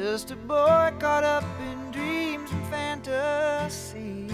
just a boy caught up in dreams and fantasies.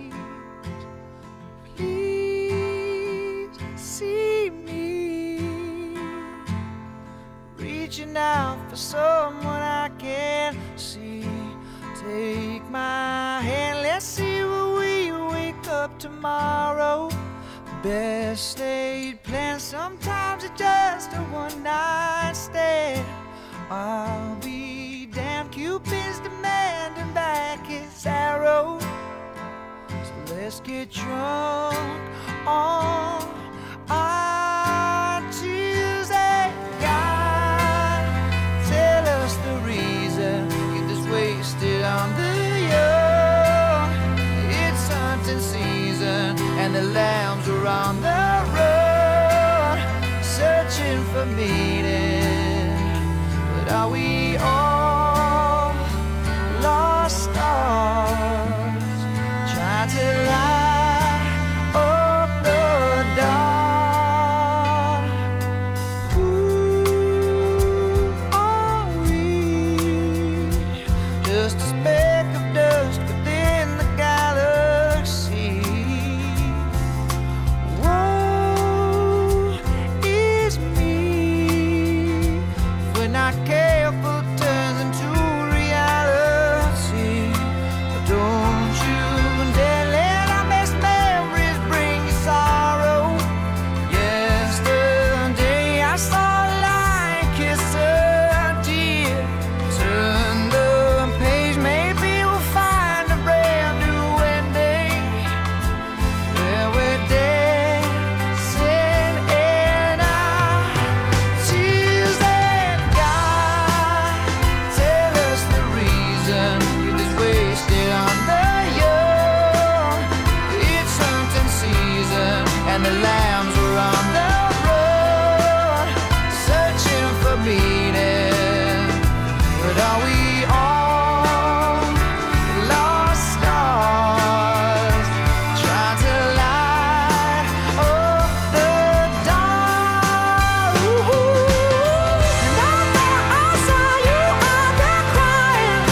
Please see me reaching out for someone I can't see. Take my hand, let's see where we wake up tomorrow. Best laid plans, sometimes it's just a one-night stand. I'll be damned, Cupid's demanding back his arrow. So let's get drunk on our Tuesday. God, tell us the reason get this wasted on the young. It's hunting season and the lambs are on the road, searching for meaning. But are we all lost stars, trying to light up the dark? Who are we? Just a speck of dust within the galaxy. Woe is me if we're not careful, it turns into reality. But don't you dare let our best memories bring you sorrow. Yesterday I saw a lion kiss a deer. Turn the page, maybe we'll find a brand new ending. Yeah, we're dancing in our Tuesday. God, tell us the reason youth is wasted on the young. It's hunting season and the lambs are on the road, searching for meaning. But are we all lost stars, trying to light up the dark? And I thought I saw you out there crying.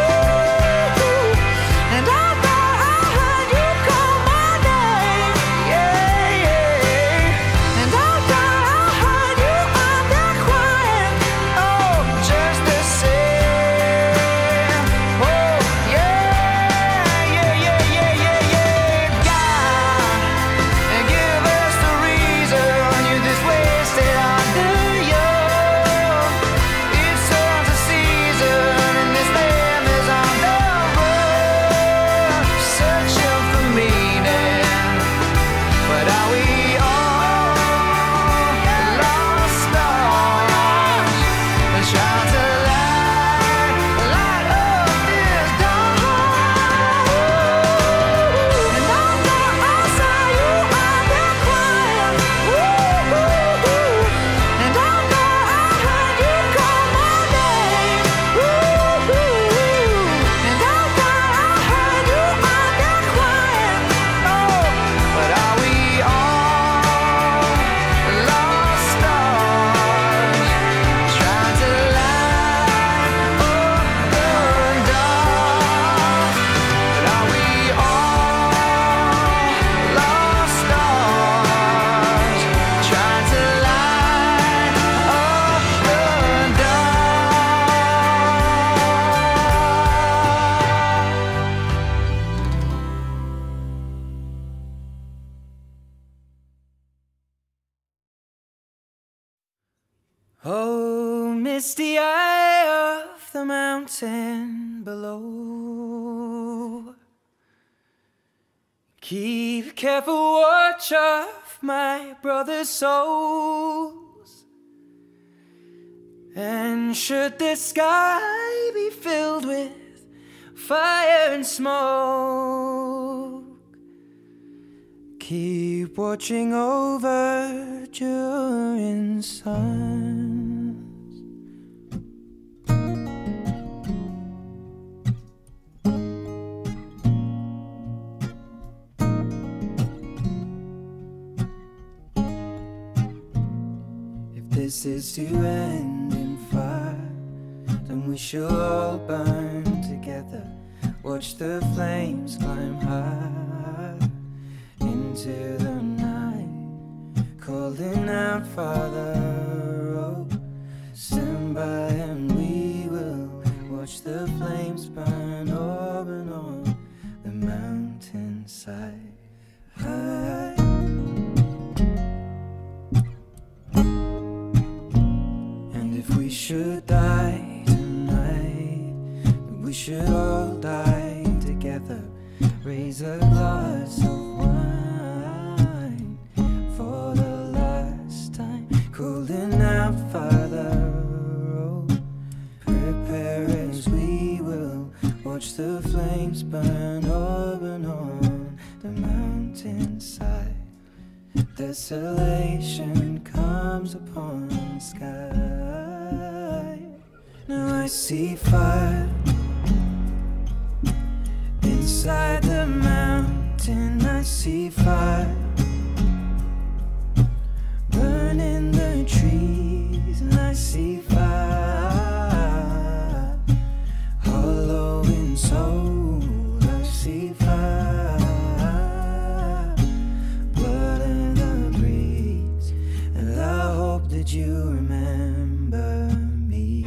And I thought I heard you call my name. Yeah, yeah. And I thought I heard you out there crying. Oh, just the same. Oh, yeah, yeah, yeah, yeah, yeah, yeah. God, and give us the reason youth is wasted on the young. It's hunting season and this lamb is on the road, searching for meaning. But are we all lost stars, trying to light up this dark? And I thought I saw you out there crying. And I thought I heard you call my name. And I thought I heard you out there crying. Oh, but are we all lost stars, trying to light up the dark? But are we all lost stars, trying to light up the Oh, misty eye of the mountain below, keep careful watch of my brother's souls. And should the sky be filled with fire and smoke, keep watching over during suns. If this is to end in fire, then we shall all burn together. Watch the flames climb high into the night, calling out, Father, oh, stand by and we will watch the flames burn over and on the mountainside. And if we should die tonight, then we should all die together. Raise a glass of wine for the last time, calling out, Father, oh, prepare as we will watch the flames burn over and on the mountainside. Desolation comes upon the sky. Now I see fire inside the mountain. I see fire burning the trees, and I see fire hollow in soul. I see fire, blood in the breeze, and I hope that you remember me.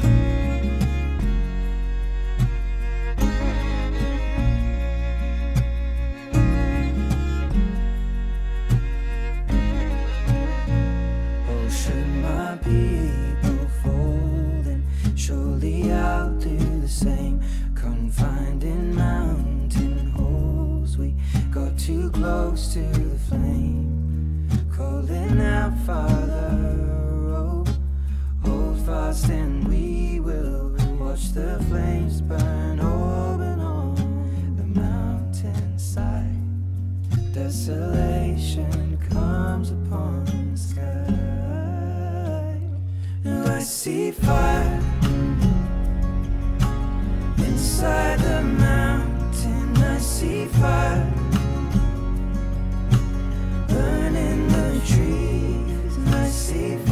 Oh, should my people fall, then surely I'll do the same. Confined in mountain holes, we got too close to the flame, calling out, Father, oh, hold fast and we will watch the flames burn over and on the mountainside. Desolation comes upon the sky. Now I see fire inside the mountain. I see fire burning the trees, and I see fire